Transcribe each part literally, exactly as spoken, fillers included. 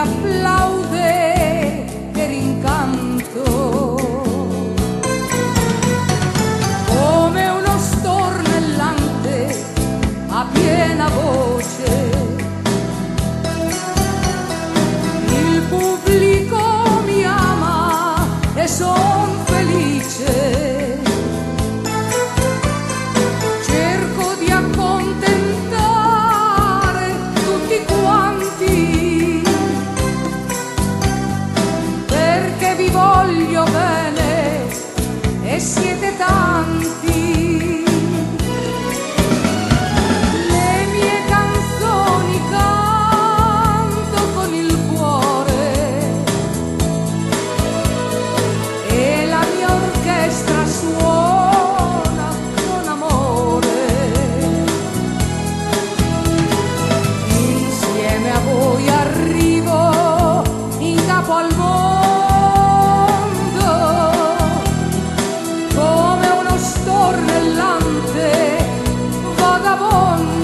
applaude per incanto, come uno stornellante a piena voce. Il pubblico mi ama e son felice. Cerco di accontentare tutti quanti, perché vi voglio bene e siete tanti. Le mie canzoni canto con il cuore e la mia orchestra suona con amore. Insieme a voi arrivo in capo al mondo, come uno stornellante vagabondo.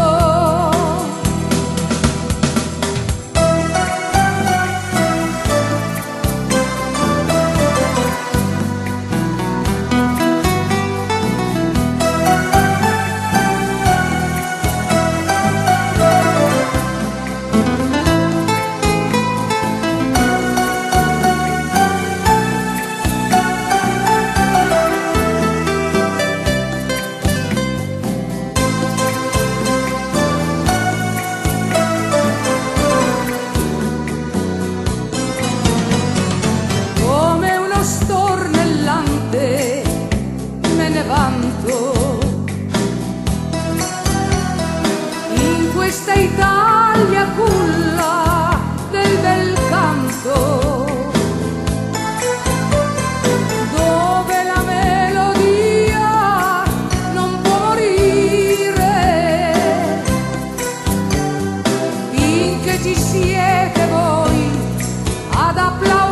Come uno stornellante me ne vanto in questa Italia culla del bel canto, dove la melodia non può morire finché ci siete voi ad applaudire.